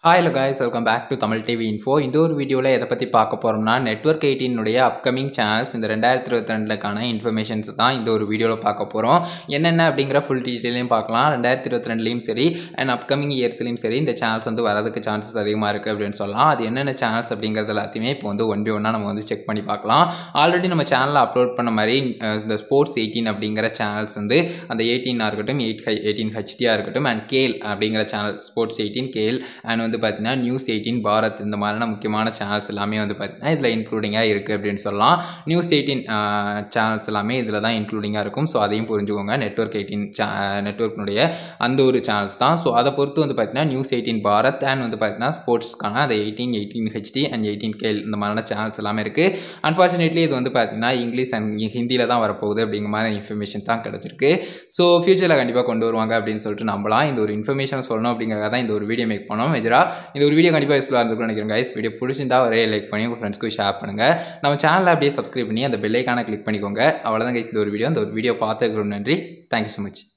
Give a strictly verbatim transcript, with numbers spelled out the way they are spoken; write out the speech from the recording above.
Hi hello guys, welcome back to Tamil T V Info. இந்த ஒரு வீடியோல எதை பத்தி பார்க்க போறோம்னா நெட்வொர்க் எயிட்டீன் உடைய அப்கமிங் சேனல்ஸ் இந்த ரெண்டாயிரத்து இருபத்தி ரெண்டு க்கான இன்ஃபர்மேஷன்ஸ் தான் இந்த ஒரு வீடியோல பார்க்க போறோம். என்னென்ன அப்படிங்கற ஃபுல் டீடைலையும் பார்க்கலாம். ரெண்டாயிரத்து இருபத்தி ரெண்டு லயும் சரி அண்ட் அப்கமிங் இயர்ஸ்லயும் சரி இந்த சேனல்ஸ் வந்து வரதுக்கு சான்சஸ் அதிகமா இருக்கு அப்படினு சொல்லலாம். அது என்னென்ன சேனல்ஸ் அப்படிங்கறது எல்லாத்தையுமே இப்போ வந்து ஒன் பை ஒன்னா நம்ம வந்து செக் பண்ணி பார்க்கலாம். ஆல்ரெடி நம்ம சேனல்ல அப்லோட் பண்ண மாதிரி இந்த ஸ்போர்ட்ஸ் எயிட்டீன் அப்படிங்கற சேனல்ஸ் வந்து அந்த எயிட்டீன் ஆ இருக்கட்டும் எயிட்டீன் H D ஆ இருக்கட்டும் அண்ட் கேல் அப்படிங்கற channel Sports eighteen Khel and வந்து பாத்தீங்கன்னா நியூஸ் எயிட்டீன் பாரத் இந்த மாதிரியான முக்கியமான சேனல்ஸ் எல்லாமே வந்து பாத்தீங்கன்னா இதுல இன்க்ளூடிங்கா இருக்கு அப்படின்னு சொல்லலாம். நியூஸ் எயிட்டீன் சேனல்ஸ் எல்லாமே இதுல தான் இன்க்ளூடிங்கா இருக்கும். ஸோ அதையும் புரிஞ்சுக்கோங்க. நெட்வொர்க் எயிட்டீன் நெட்வொர்க்னுடைய அந்த ஒரு சேனல்ஸ் தான். ஸோ அதை பொறுத்து வந்து பாத்தீங்கன்னா நியூஸ் எயிட்டீன் பாரத் அண்ட் வந்து பாத்தீங்கன்னா ஸ்போர்ட்ஸ்க்கான அந்த eighteen eighteen H D and eighteen Khel இந்த மாதிரியான சேனல்ஸ் எல்லாமே இருக்கு. அன்பார்ச்சுனேட்லி இது வந்து பாத்தீங்கன்னா இங்கிலீஷ் அண்ட் ஹிந்தியில தான் வரப்போகுது அப்படிங்கிற மாதிரி இன்ஃபர்மேஷன் தான் கிடைச்சிருக்கு. ஸோ ஃபியூச்சர்ல கண்டிப்பா கொண்டு வருவாங்க அப்படின்னு சொல்லிட்டு நம்பலாம். இந்த ஒரு இன்ஃபர்மேஷன் சொல்லணும் அப்படிங்கிறத தான் இந்த ஒரு வீடியோ மேக் பண்ணோம். மெஜரா இந்த ஒரு வீடியோ கண்டிப்பாக யூஸ்ஃபுல்லாக இருந்திருக்கும்னு நினைக்கிறேன் கைஸ். வீடியோ பிடிச்சிருந்தா ஒரே லைக் பண்ணி உங்கள் ஃப்ரெண்ட்ஸ்க்கு ஷேர் பண்ணுங்கள். நம்ம சேனலை அப்படியே சப்ஸ்கிரைப் பண்ணி அந்த பெல் ஐகானை கிளிக் பண்ணிக்கோங்க. அவ்வளோதான் கைஸ் இந்த ஒரு வீடியோ. அந்த ஒரு வீடியோ பார்த்துக்கிறோம். நன்றி. Thank you so much.